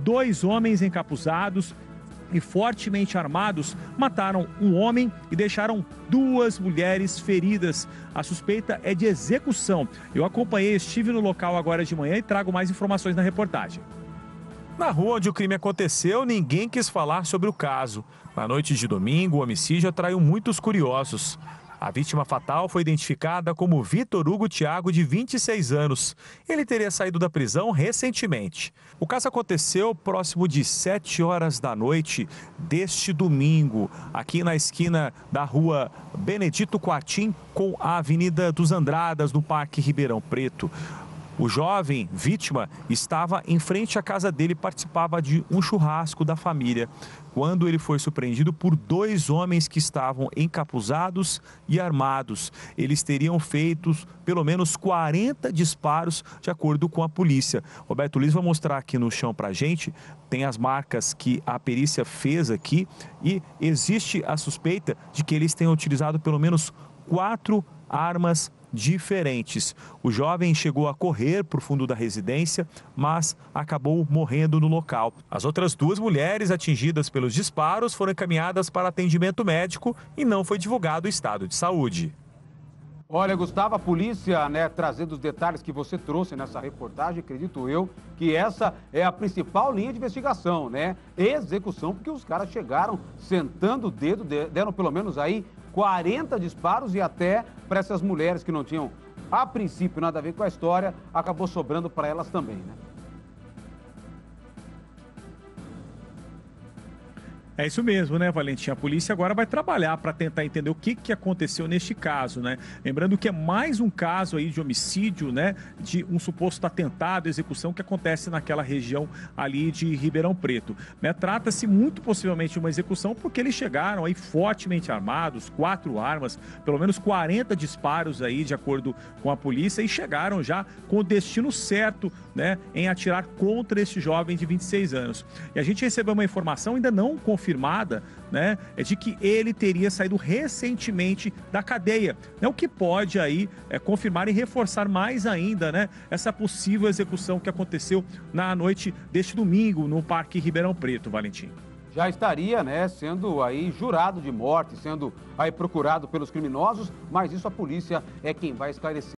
dois homens encapuzados e fortemente armados mataram um homem e deixaram duas mulheres feridas. A suspeita é de execução. Eu acompanhei, estive no local agora de manhã e trago mais informações na reportagem. Na rua onde o crime aconteceu, ninguém quis falar sobre o caso. Na noite de domingo, o homicídio atraiu muitos curiosos. A vítima fatal foi identificada como Vitor Hugo Thiago, de 26 anos. Ele teria saído da prisão recentemente. O caso aconteceu próximo de 7 horas da noite deste domingo, aqui na esquina da rua Benedito Coatim com a Avenida dos Andradas, no Parque Ribeirão Preto. O jovem vítima estava em frente à casa dele e participava de um churrasco da família, quando ele foi surpreendido por dois homens que estavam encapuzados e armados. Eles teriam feito pelo menos 40 disparos, de acordo com a polícia. Roberto Luiz vai mostrar aqui no chão para a gente, tem as marcas que a perícia fez aqui e existe a suspeita de que eles tenham utilizado pelo menos 4 armas diferentes. O jovem chegou a correr para o fundo da residência, mas acabou morrendo no local. As outras duas mulheres atingidas pelos disparos foram encaminhadas para atendimento médico e não foi divulgado o estado de saúde. Olha, Gustavo, a polícia, trazendo os detalhes que você trouxe nessa reportagem, acredito eu que essa é a principal linha de investigação, Execução, porque os caras chegaram sentando o dedo, deram pelo menos aí 40 disparos e até para essas mulheres que não tinham, a princípio, nada a ver com a história, acabou sobrando para elas também, É isso mesmo, Valentim? A polícia agora vai trabalhar para tentar entender o que aconteceu neste caso, Lembrando que é mais um caso aí de homicídio, de um suposto atentado, execução que acontece naquela região ali de Ribeirão Preto, Trata-se muito possivelmente de uma execução porque eles chegaram aí fortemente armados, 4 armas, pelo menos 40 disparos aí, de acordo com a polícia, e chegaram já com o destino certo, em atirar contra este jovem de 26 anos. E a gente recebeu uma informação ainda não confirmada, é de que ele teria saído recentemente da cadeia, o que pode aí confirmar e reforçar mais ainda, essa possível execução que aconteceu na noite deste domingo no Parque Ribeirão Preto, Valentim. Já estaria, sendo aí jurado de morte, sendo aí procurado pelos criminosos, mas isso a polícia é quem vai esclarecer.